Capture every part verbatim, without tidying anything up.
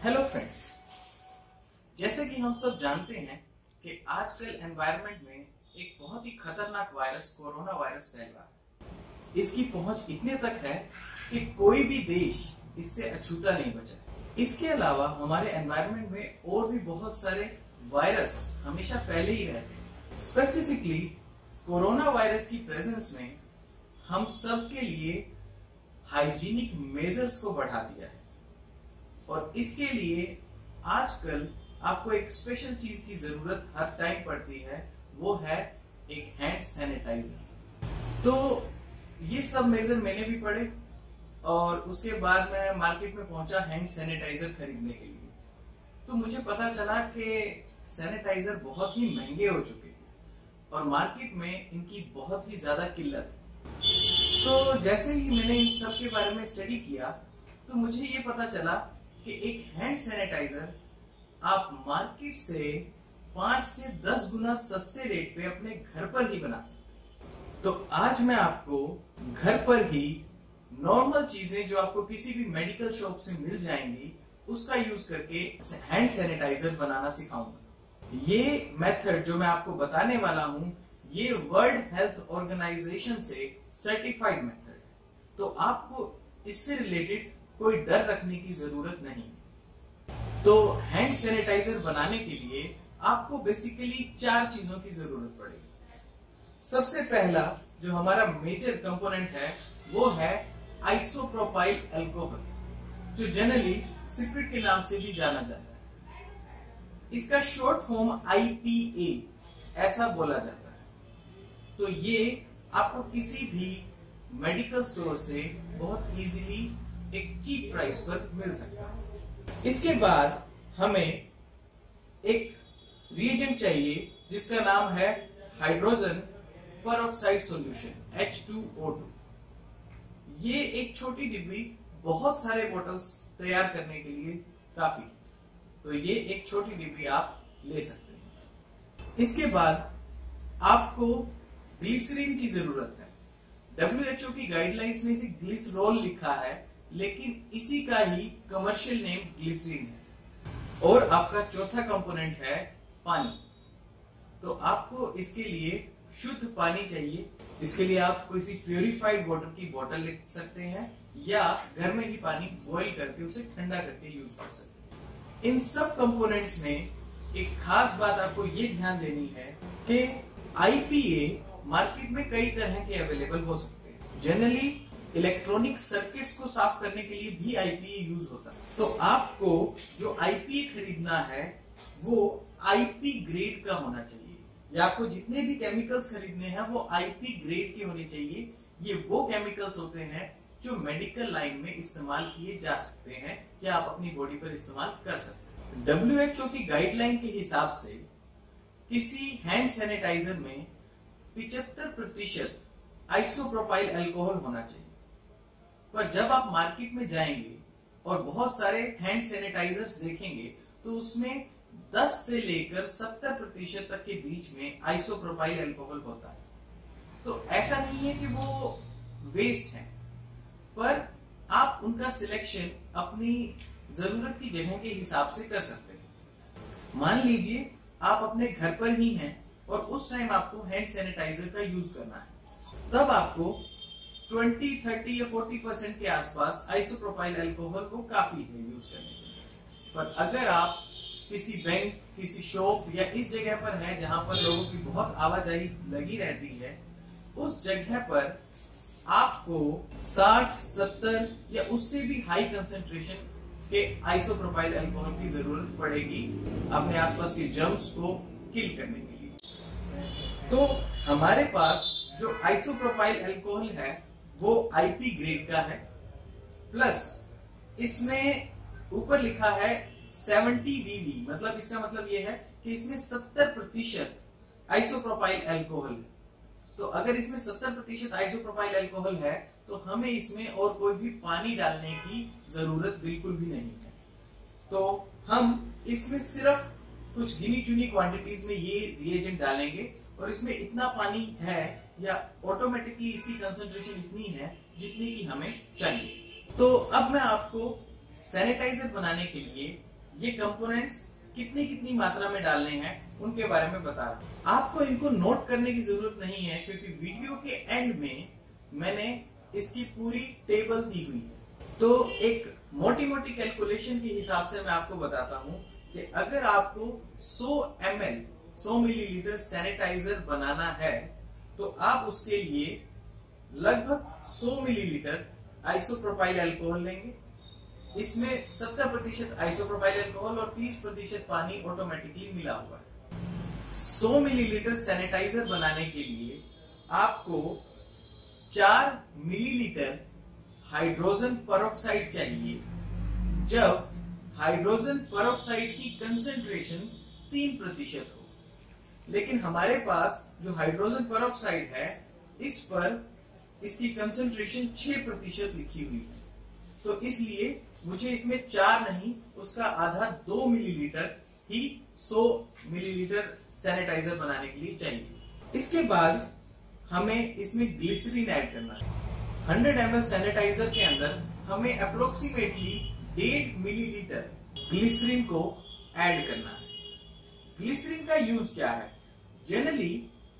Hello friends, जैसे कि हम सब जानते हैं कि आजकल एनवायरनमेंट में एक बहुत ही खतरनाक वायरस कोरोना वायरस फैल रहा है। इसकी पहुंच इतने तक है कि कोई भी देश इससे अछूता नहीं बचा। इसके अलावा हमारे एनवायरनमेंट में और भी बहुत सारे वायरस हमेशा फैले ही रहते हैं। स्पेसिफिकली कोरोना वायरस की प्रेजेंस में हम सब के लिए हाइजीनिक मेजर्स को बढ़ा दिया है और इसके लिए आजकल आपको एक स्पेशल चीज की जरूरत हर टाइम पड़ती है, वो है एक हैंड सैनिटाइजर। तो ये सब मेजर मैंने भी पढ़े और उसके बाद मैं मार्केट में पहुंचा हैंड सैनिटाइजर खरीदने के लिए। तो मुझे पता चला कि सैनिटाइजर बहुत ही महंगे हो चुके हैं और मार्केट में इनकी बहुत ही ज्यादा किल्लत है। तो जैसे ही मैंने इन सब के बारे में स्टडी किया तो मुझे ये पता चला कि एक हैंड सैनिटाइजर आप मार्केट से पांच से दस गुना सस्ते रेट पे अपने घर पर ही बना सकते हैं। तो आज मैं आपको घर पर ही नॉर्मल चीजें जो आपको किसी भी मेडिकल शॉप से मिल जाएंगी उसका यूज करके हैंड सैनिटाइजर बनाना सिखाऊंगा। ये मेथड जो मैं आपको बताने वाला हूं ये वर्ल्ड हेल्थ ऑर्गेनाइजेशन से सर्टिफाइड मेथड है, तो आपको इससे रिलेटेड कोई डर रखने की जरूरत नहीं। तो हैंड सैनिटाइजर बनाने के लिए आपको बेसिकली चार चीजों की जरूरत पड़ेगी। सबसे पहला जो हमारा मेजर कंपोनेंट है वो है आइसोप्रोपाइल अल्कोहल, जो जनरली सिक्रेट के नाम से भी जाना जाता है। इसका short form I P A ऐसा बोला जाता है। तो ये आपको किसी भी मेडिकल स्टोर से बहुत इजीली एक चीप प्राइस पर मिल सकता है। इसके बाद हमें एक रिएजेंट चाहिए जिसका नाम है hydrogen peroxide solution H two O two. ये एक छोटी डिब्बी बहुत सारे बोतल्स तैयार करने के लिए काफी, तो ये एक छोटी डिब्बी आप ले सकते हैं। इसके बाद आपको ग्लिसरीन की जरूरत है। डब्ल्यू एच ओ की गाइडलाइंस में इसे ग्लिसरॉल लिखा है, लेकिन इसी का ही कमर्शियल नेम ग्लिसरीन है। और आपका चौथा कंपोनेंट है पानी। तो आपको इसके लिए शुद्ध पानी चाहिए। इसके लिए आप किसी प्यूरिफाइड वाटर की बोतल ले सकते हैं या घर में ही पानी बॉईल करके उसे ठंडा करके यूज कर सकते हैं। इन सब कंपोनेंट्स में एक खास बात आपको ये ध्यान देनी है कि आई पी ए मार्केट में कई तरह के अवेलेबल हो सकते हैं। जनरली इलेक्ट्रॉनिक सर्किट्स को साफ करने के लिए भी आई पी ए यूज होता है। तो आपको जो आई पी ए खरीदना है वो आई पी ग्रेड का होना चाहिए, या आपको जितने भी केमिकल्स खरीदने हैं वो आई पी ग्रेड के होने चाहिए। ये वो केमिकल्स होते हैं जो मेडिकल लाइन में इस्तेमाल किए जा सकते हैं या आप अपनी बॉडी पर इस्तेमाल कर सकते हैं। डब्ल्यू एच ओ की गाइडलाइन के हिसाब से किसी हैंड सैनिटाइजर में पिछहत्तर प्रतिशत आइसोप्रोपाइल अल्कोहल होना चाहिए। पर जब आप मार्केट में जाएंगे और बहुत सारे हैंड सैनिटाइजर्स देखेंगे तो उसमें दस से लेकर सत्तर प्रतिशत तक के बीच में आइसोप्रोपाइल अल्कोहल होता है। तो ऐसा नहीं है कि वो वेस्ट है, पर आप उनका सिलेक्शन अपनी जरूरत की जगह के हिसाब से कर सकते हैं। मान लीजिए आप अपने घर पर ही हैं और उस टाइम आपको हैंड सैनिटाइजर का यूज करना है, तब आपको बीस, तीस या चालीस परसेंट के आसपास आइसोप्रोपाइल अल्कोहल को काफी है यूज करने के लिए। पर अगर आप किसी बैंक, किसी शॉप या इस जगह पर हैं जहां पर लोगों की बहुत आवाजाही लगी रहती है, उस जगह पर आपको साठ, सत्तर या उससे भी हाई कंसेंट्रेशन के आइसोप्रोपाइल अल्कोहल की जरूरत पड़ेगी अपने आसपास के जर्म्स को किल करने के लिए। तो हमारे पास जो आइसोप्रोपाइल अल्कोहल है वो आई पी ग्रेड का है, प्लस इसमें ऊपर लिखा है सत्तर वी वी, मतलब इसका मतलब यह है कि इसमें सत्तर प्रतिशत आइसोप्रोपाइल अल्कोहल है। तो अगर इसमें सत्तर प्रतिशत आइसोप्रोपाइल अल्कोहल है तो हमें इसमें और कोई भी पानी डालने की जरूरत बिल्कुल भी नहीं है। तो हम इसमें सिर्फ कुछ गिनी चुनी क्वांटिटीज में ये रिएजेंट डालेंगे और इसमें इतना पानी है या ऑटोमेटिकली इसकी कंसंट्रेशन इतनी है जितनी की हमें चाहिए। तो अब मैं आपको सैनिटाइजर बनाने के लिए ये कंपोनेंट्स कितनी कितनी मात्रा में डालने हैं उनके बारे में बता रहा हूँ। आपको इनको नोट करने की जरूरत नहीं है, क्योंकि वीडियो के एंड में मैंने इसकी पूरी टेबल दी हुई है। तो एक मोटी मोटी कैलकुलेशन के हिसाब से मैं आपको बताता हूँ कि अगर आपको सौ एम एल सौ मिलीलीटर सैनिटाइजर बनाना है तो आप उसके लिए लगभग सौ मिलीलीटर आइसोप्रोपाइल अल्कोहल लेंगे। इसमें सत्तर प्रतिशत आइसोप्रोपाइल अल्कोहल और तीस प्रतिशत पानी ऑटोमेटिकली मिला हुआ है। सौ मिलीलीटर सैनिटाइजर बनाने के लिए आपको चार मिलीलीटर हाइड्रोजन पेरोक्साइड चाहिए, जब हाइड्रोजन पेरोक्साइड की कंसेंट्रेशन तीन प्रतिशत हो। लेकिन हमारे पास जो हाइड्रोजन पेरोक्साइड है इस पर इसकी कंसेंट्रेशन छह प्रतिशत लिखी हुई है, तो इसलिए मुझे इसमें चार नहीं उसका आधा दो मिलीलीटर ही सौ मिलीलीटर सैनिटाइजर बनाने के लिए चाहिए। इसके बाद हमें इसमें ग्लिसरीन ऐड करना है। हंड्रेड एम एल सैनिटाइजर के अंदर हमें अप्रोक्सीमेटली डेढ़ मिलीलीटर ग्लिसरीन को ऐड करना है। ग्लिसरीन का यूज क्या है? जनरली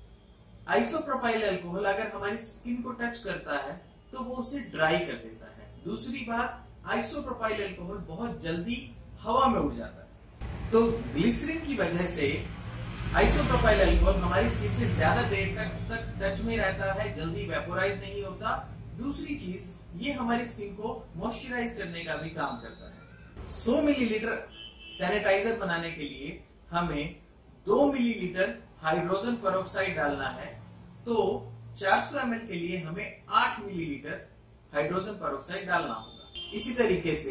आइसोप्रोपाइल अल्कोहल अगर हमारी स्किन को टच करता है तो वो उसे ड्राई कर देता है। दूसरी बात, आइसोप्रोपाइल अल्कोहल बहुत जल्दी हवा में उड़ जाता है, तो ग्लिसरीन की वजह से आइसोप्रोपाइल अल्कोहल हमारी स्किन से ज्यादा देर तक तक टच में रहता है, जल्दी वेपोराइज नहीं होता। दूसरी चीज, ये हमारी स्किन को मॉइस्चराइज करने का भी काम करता है। सौ मिलीलीटर सैनिटाइजर बनाने के लिए हमें दो मिलीलीटर हाइड्रोजन पेरोक्साइड डालना है, तो चार सौ एम एल के लिए हमें आठ मिलीलीटर हाइड्रोजन पेरोक्साइड डालना होगा। इसी तरीके से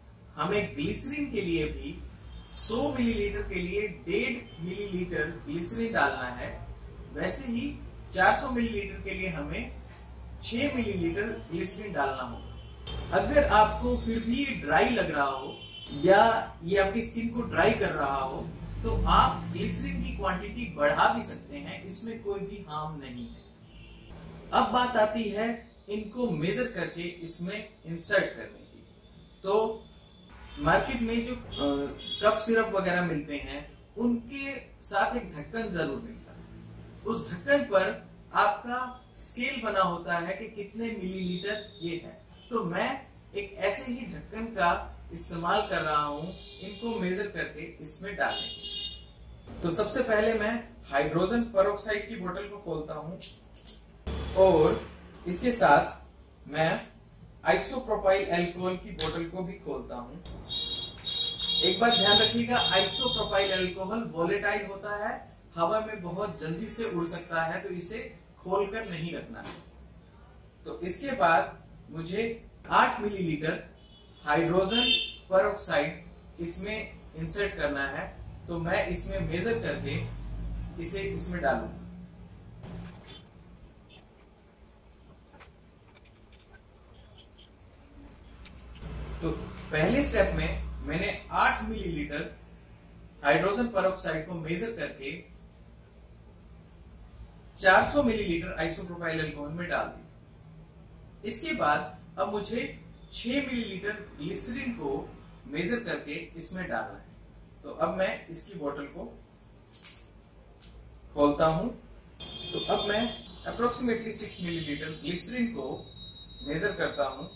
हमें ग्लिसरीन के लिए भी सौ मिलीलीटर के लिए डेढ़ मिलीलीटर ग्लिसरीन डालना है। वैसे ही चार सौ मिलीलीटर के लिए हमें छह मिलीलीटर ग्लिसरीन डालना होगा। अगर आपको फिर भी ये ड्राई लग रहा हो या ये आपकी स्किन को ड्राई कर रहा हो तो आप ग्लिसरीन की क्वांटिटी बढ़ा भी सकते हैं, इसमें कोई भी हार्म नहीं है। अब बात आती है इनको मेजर करके इसमें इंसर्ट करने की। तो मार्केट में जो कफ सिरप वगैरह मिलते हैं उनके साथ एक ढक्कन जरूर मिलता है। उस ढक्कन पर आपका स्केल बना होता है कि कितने मिलीलीटर ये है। तो मैं एक ऐसे ही ढक्कन का इस्तेमाल कर रहा हूं इनको मेजर करके इसमें डालने के लिए। तो सबसे पहले मैं हाइड्रोजन पेरोक्साइड की बोतल को खोलता हूं और इसके साथ मैं आइसोप्रोपाइल अल्कोहल की बोतल को भी खोलता हूं। एक बात ध्यान रखिएगा, आइसोप्रोपाइल अल्कोहल वोलेटाइल होता है, हवा में बहुत जल्दी से उड़ सकता है, तो इसे खोलकर नहीं रखना है। तो इसके बाद मुझे आठ मिलीलीटर हाइड्रोजन पेरोक्साइड इसमें इंसर्ट करना है, तो मैं इसमें मेजर करके इसे इसमें डालूंगा। तो पहले स्टेप में मैंने आठ मिलीलीटर हाइड्रोजन पेरोक्साइड को मेजर करके चार सौ मिलीलीटर आइसोप्रोपाइल अल्कोहल में डाल दी। इसके बाद अब मुझे छह मिलीलीटर ग्लिसरीन को मेजर करके इसमें डालना है। तो अब मैं इसकी बोतल को खोलता हूं। तो अब मैं अप्रोक्सीमेटली सिक्स मिलीलीटर ग्लिसरीन को मेजर करता हूं।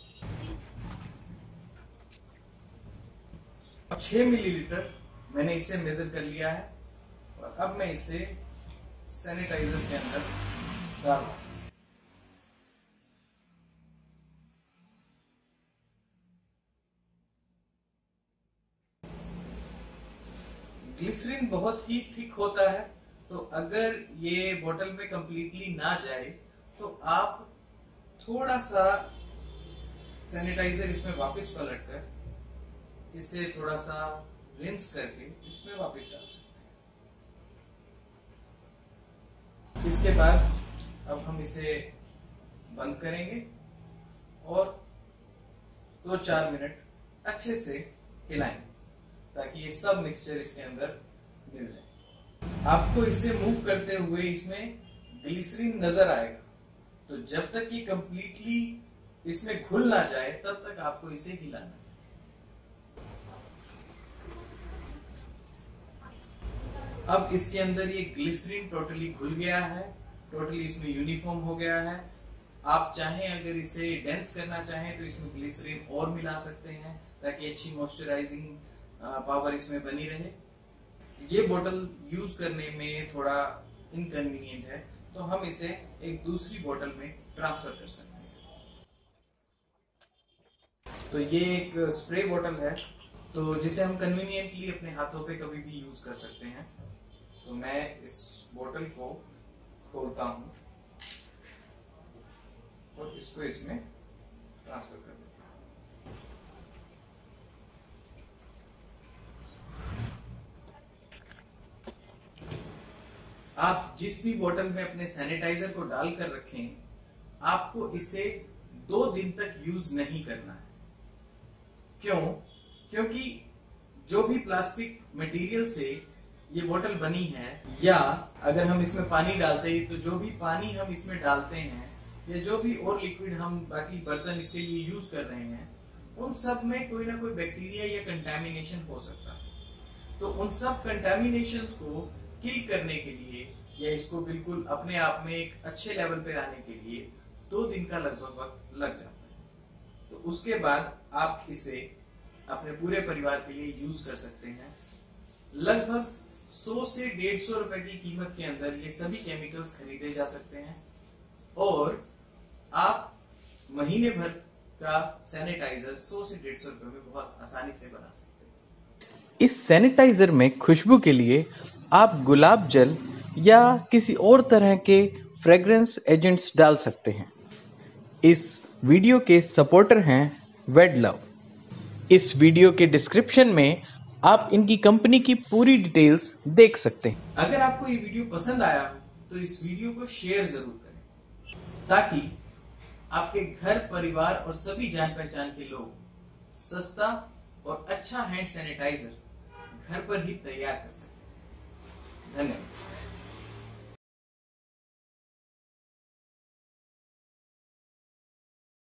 अब छह मिलीलीटर मैंने इसे मेजर कर लिया है और अब मैं इसे सैनिटाइजर के अंदर डाल रहा हूं। ग्लिसरीन बहुत ही थिक होता है, तो अगर ये बोतल में कंप्लीटली ना जाए तो आप थोड़ा सा सैनिटाइजर इसमें वापस पलट कर इसे थोड़ा सा रिंस करके इसमें वापस डाल सकते हैं। इसके बाद अब हम इसे बंद करेंगे और दो चार मिनट अच्छे से हिलाएंगे ताकि ये सब मिक्सचर इसके अंदर मिल जाए। आपको इसे मूव करते हुए इसमें ग्लिसरीन नजर आएगा, तो जब तक ये कंप्लीटली इसमें घुल ना जाए तब तक आपको इसे हिलाना है। अब इसके अंदर ये ग्लिसरीन टोटली घुल गया है, टोटली इसमें यूनिफॉर्म हो गया है। आप चाहें अगर इसे डेंस करना चाहें तो इसमें ग्लिसरीन और मिला सकते हैं ताकि अच्छी मॉइस्चराइजिंग पावर इसमें बनी रहे। ये बोतल यूज करने में थोड़ा इनकन्वीनियंट है, तो हम इसे एक दूसरी बोतल में ट्रांसफर कर सकते हैं। तो ये एक स्प्रे बोतल है, तो जिसे हम कन्वीनियंटली अपने हाथों पे कभी भी यूज कर सकते हैं। तो मैं इस बोतल को खोलता हूं और इसको इसमें ट्रांसफर कर देता हूं। आप जिस भी बोतल में अपने सैनिटाइजर को डालकर रखें, आपको इसे दो दिन तक यूज नहीं करना है। क्यों? क्योंकि जो भी प्लास्टिक मटेरियल से ये बोतल बनी है, या अगर हम इसमें पानी डालते हैं तो जो भी पानी हम इसमें डालते हैं या जो भी और लिक्विड हम बाकी बर्तन इसके लिए यूज कर रहे हैं, उन सब में कोई ना कोई बैक्टीरिया या कंटामिनेशन हो सकता है। तो उन सब कंटामिनेशंस को किल करने के लिए या इसको बिल्कुल अपने आप में एक अच्छे लेवल पे आने के लिए दो दिन का लगभग वक्त लग जाता है। तो उसके बाद आप इसे अपने पूरे परिवार के लिए यूज कर सकते हैं। लगभग सौ से डेढ़ सौ रुपए की कीमत के अंदर ये सभी केमिकल्स खरीदे जा सकते हैं और आप महीने भर का सैनिटाइजर सौ से डेढ़ सौ रुपए में बहुत आसानी से बना सकते हैं। इस सैनिटाइजर में खुशबू के लिए आप गुलाब जल या किसी और तरह के फ्रेग्रेंस एजेंट्स डाल सकते हैं। इस वीडियो के सपोर्टर हैं वेड लव। इस वीडियो के डिस्क्रिप्शन में आप इनकी कंपनी की पूरी डिटेल्स देख सकते हैं। अगर आपको ये वीडियो पसंद आया तो इस वीडियो को शेयर जरूर करें ताकि आपके घर परिवार और सभी जान पहचान के लोग सस्ता और अच्छा हैंड सैनिटाइजर घर पर ही तैयार कर सकें। धन्यवाद।